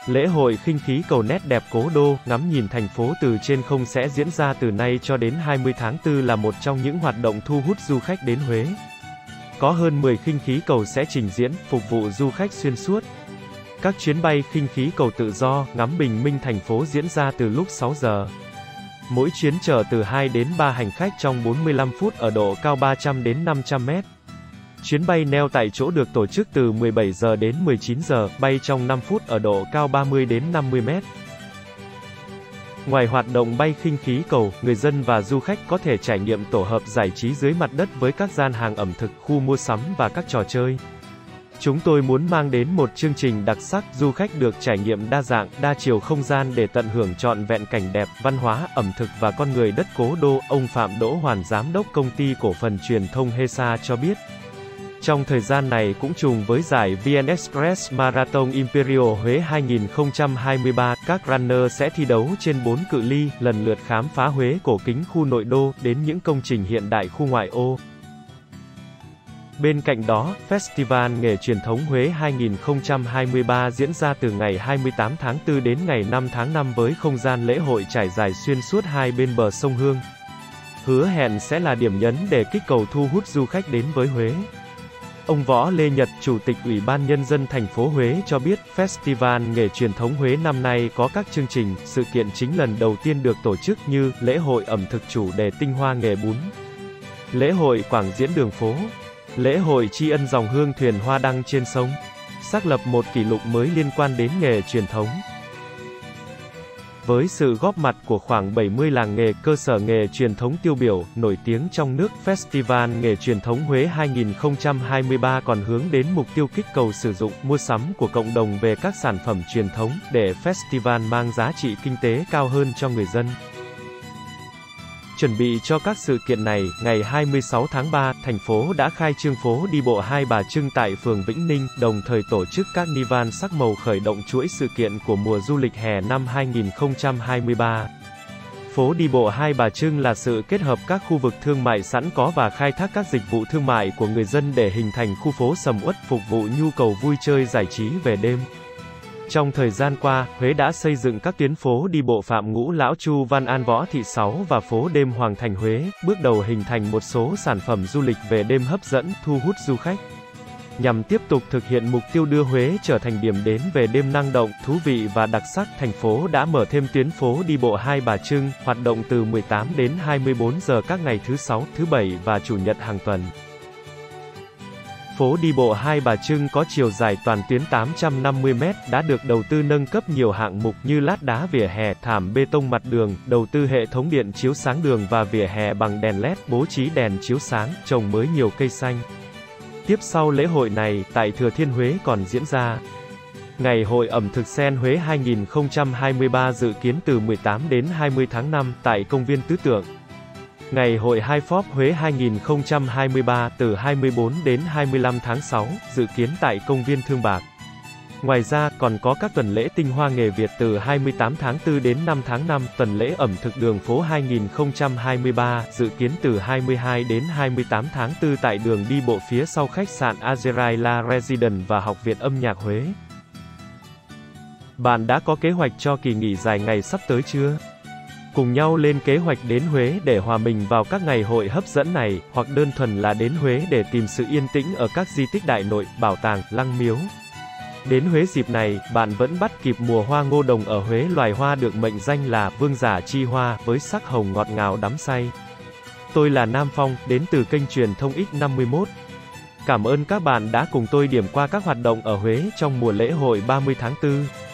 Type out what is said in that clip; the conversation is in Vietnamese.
Lễ hội khinh khí cầu nét đẹp cố đô, ngắm nhìn thành phố từ trên không sẽ diễn ra từ nay cho đến 20 tháng 4 là một trong những hoạt động thu hút du khách đến Huế. Có hơn 10 khinh khí cầu sẽ trình diễn, phục vụ du khách xuyên suốt. Các chuyến bay khinh khí cầu tự do, ngắm bình minh thành phố diễn ra từ lúc 6 giờ. Mỗi chuyến chở từ 2 đến 3 hành khách trong 45 phút ở độ cao 300 đến 500 mét. Chuyến bay neo tại chỗ được tổ chức từ 17 giờ đến 19 giờ, bay trong 5 phút ở độ cao 30 đến 50 mét. Ngoài hoạt động bay khinh khí cầu, người dân và du khách có thể trải nghiệm tổ hợp giải trí dưới mặt đất với các gian hàng ẩm thực, khu mua sắm và các trò chơi. Chúng tôi muốn mang đến một chương trình đặc sắc, du khách được trải nghiệm đa dạng, đa chiều không gian để tận hưởng trọn vẹn cảnh đẹp, văn hóa, ẩm thực và con người đất cố đô, ông Phạm Đỗ Hoàn Giám đốc Công ty Cổ phần Truyền thông HESA cho biết. Trong thời gian này cũng trùng với giải VN Express Marathon Imperial Huế 2023, các runner sẽ thi đấu trên 4 cự ly, lần lượt khám phá Huế cổ kính khu nội đô, đến những công trình hiện đại khu ngoại ô. Bên cạnh đó, Festival Nghề Truyền thống Huế 2023 diễn ra từ ngày 28 tháng 4 đến ngày 5 tháng 5 với không gian lễ hội trải dài xuyên suốt hai bên bờ sông Hương. Hứa hẹn sẽ là điểm nhấn để kích cầu thu hút du khách đến với Huế. Ông Võ Lê Nhật, Chủ tịch Ủy ban Nhân dân thành phố Huế cho biết, Festival Nghề Truyền thống Huế năm nay có các chương trình, sự kiện chính lần đầu tiên được tổ chức như lễ hội ẩm thực chủ đề tinh hoa nghề bún, lễ hội quảng diễn đường phố, lễ hội tri ân dòng hương thuyền hoa đăng trên sông, xác lập một kỷ lục mới liên quan đến nghề truyền thống. Với sự góp mặt của khoảng 70 làng nghề, cơ sở nghề truyền thống tiêu biểu, nổi tiếng trong nước, Festival Nghề Truyền thống Huế 2023 còn hướng đến mục tiêu kích cầu sử dụng, mua sắm của cộng đồng về các sản phẩm truyền thống, để festival mang giá trị kinh tế cao hơn cho người dân. Chuẩn bị cho các sự kiện này, ngày 26 tháng 3, thành phố đã khai trương phố đi bộ Hai Bà Trưng tại phường Vĩnh Ninh, đồng thời tổ chức Carnival sắc màu khởi động chuỗi sự kiện của mùa du lịch hè năm 2023. Phố đi bộ Hai Bà Trưng là sự kết hợp các khu vực thương mại sẵn có và khai thác các dịch vụ thương mại của người dân để hình thành khu phố sầm uất phục vụ nhu cầu vui chơi giải trí về đêm. Trong thời gian qua, Huế đã xây dựng các tuyến phố đi bộ Phạm Ngũ Lão Chu Văn An Võ Thị Sáu và phố đêm Hoàng Thành Huế, bước đầu hình thành một số sản phẩm du lịch về đêm hấp dẫn, thu hút du khách. Nhằm tiếp tục thực hiện mục tiêu đưa Huế trở thành điểm đến về đêm năng động, thú vị và đặc sắc, thành phố đã mở thêm tuyến phố đi bộ Hai Bà Trưng, hoạt động từ 18 đến 24 giờ các ngày thứ Sáu, thứ Bảy và Chủ nhật hàng tuần. Phố đi bộ Hai Bà Trưng có chiều dài toàn tuyến 850 m, đã được đầu tư nâng cấp nhiều hạng mục như lát đá vỉa hè, thảm bê tông mặt đường, đầu tư hệ thống điện chiếu sáng đường và vỉa hè bằng đèn LED, bố trí đèn chiếu sáng, trồng mới nhiều cây xanh. Tiếp sau lễ hội này, tại Thừa Thiên Huế còn diễn ra Ngày hội ẩm thực Sen Huế 2023 dự kiến từ 18 đến 20 tháng 5 tại công viên Tứ Tượng. Ngày hội Hai Phóp Huế 2023 từ 24 đến 25 tháng 6, dự kiến tại công viên Thương Bạc. Ngoài ra, còn có các tuần lễ tinh hoa nghề Việt từ 28 tháng 4 đến 5 tháng 5, tuần lễ ẩm thực đường phố 2023, dự kiến từ 22 đến 28 tháng 4 tại đường đi bộ phía sau khách sạn Azerai La Residence và Học viện Âm nhạc Huế. Bạn đã có kế hoạch cho kỳ nghỉ dài ngày sắp tới chưa? Cùng nhau lên kế hoạch đến Huế để hòa mình vào các ngày hội hấp dẫn này, hoặc đơn thuần là đến Huế để tìm sự yên tĩnh ở các di tích đại nội, bảo tàng, lăng miếu. Đến Huế dịp này, bạn vẫn bắt kịp mùa hoa ngô đồng ở Huế, loài hoa được mệnh danh là vương giả chi hoa, với sắc hồng ngọt ngào đắm say. Tôi là Nam Phong, đến từ kênh truyền thông X51. Cảm ơn các bạn đã cùng tôi điểm qua các hoạt động ở Huế trong mùa lễ hội 30 tháng 4.